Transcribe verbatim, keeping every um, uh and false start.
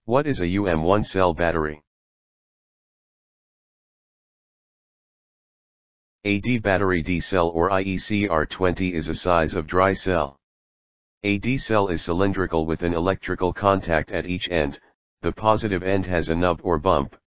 What is a U M one cell battery? A D battery D cell or I E C R twenty is a size of dry cell. A D cell is cylindrical with an electrical contact at each end. The positive end has a nub or bump,